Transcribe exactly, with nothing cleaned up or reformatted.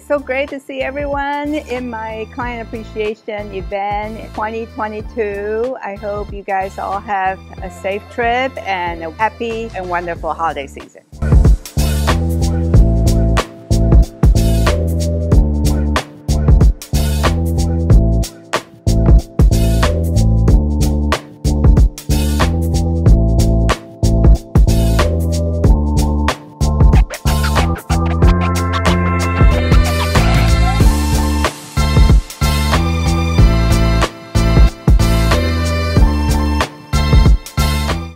so great to see everyone in my client appreciation event twenty twenty-two. I hope you guys all have a safe trip and a happy and wonderful holiday season.